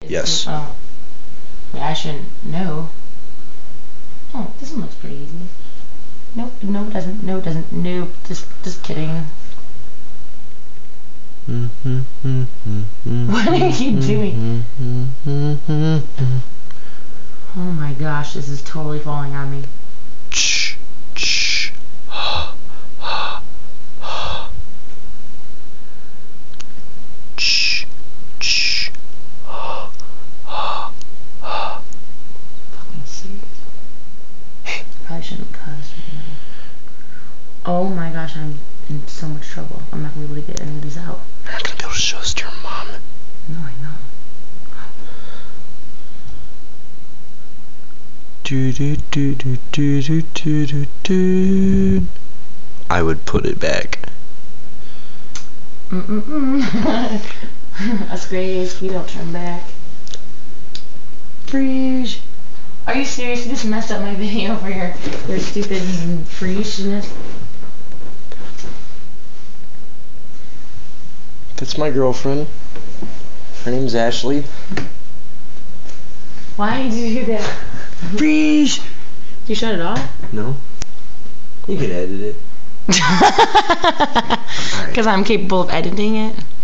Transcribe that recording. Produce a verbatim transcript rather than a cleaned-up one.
Yes. Oh. Wait, I shouldn't. No. Oh, this one looks pretty easy. Nope, no it doesn't. No it doesn't. Nope, just, just kidding. What are you doing? Oh my gosh, this is totally falling on me. Probably shouldn't cuss right now. Oh my gosh, I'm in so much trouble. I'm not gonna be able to get any of these out. You're not gonna be able to show this to your mom. No, I know. Do do do do do do do do do. I would put it back. Mm mm mm. Us grays, we don't turn back. Freeze. Are you serious? You just messed up my video for your, your stupid freezeness. That's my girlfriend. Her name's Ashley. Why did you do that? Freeze! You shut it off? No. You can edit it. Because I'm capable of editing it?